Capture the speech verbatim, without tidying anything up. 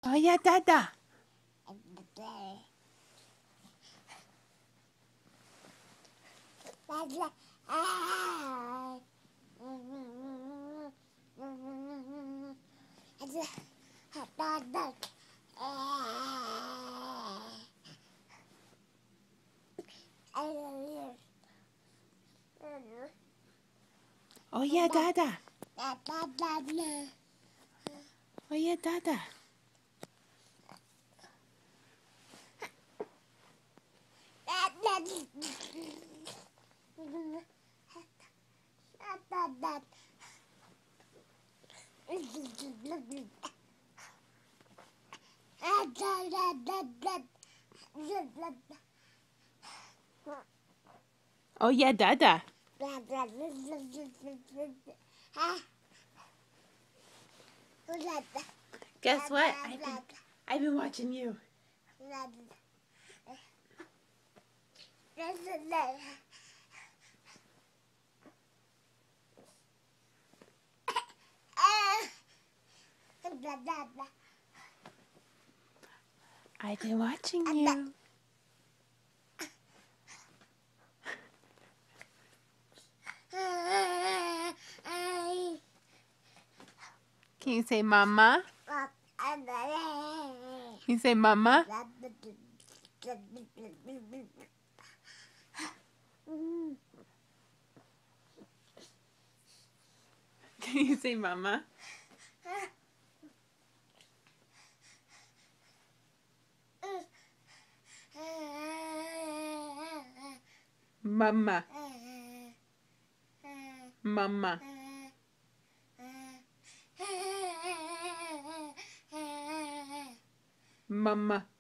Oh yeah, Dada. Oh yeah, Dada. Oh yeah, Dada. Oh yeah, Dada. Guess what? I've been, I've been watching you. I've been watching you. Can you say mama? Can you say mama? Can you say mama? Mama. Mama. Mama.